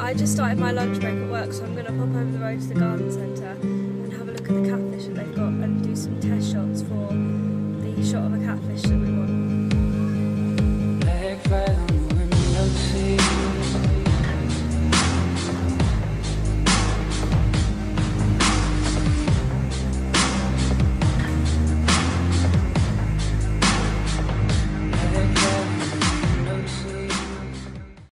I just started my lunch break at work, so I'm going to pop over the road to the garden centre and have a look at the catfish that they've got and do some test shots for the shot of a catfish that we want.